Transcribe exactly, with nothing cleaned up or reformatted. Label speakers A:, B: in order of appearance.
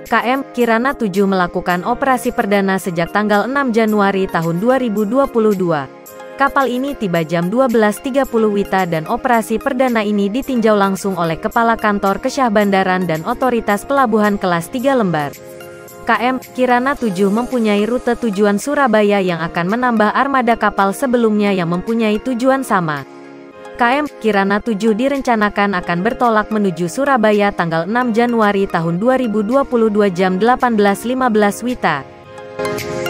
A: K M Kirana tujuh melakukan operasi perdana sejak tanggal enam Januari tahun dua ribu dua puluh dua. Kapal ini tiba jam dua belas tiga puluh W I B dan operasi perdana ini ditinjau langsung oleh Kepala Kantor Kesyah Bandaran dan Otoritas Pelabuhan kelas tiga Lembar. K M Kirana tujuh mempunyai rute tujuan Surabaya yang akan menambah armada kapal sebelumnya yang mempunyai tujuan sama. K M Kirana tujuh direncanakan akan bertolak menuju Surabaya tanggal enam Januari tahun dua ribu dua puluh dua jam delapan belas lima belas W I B.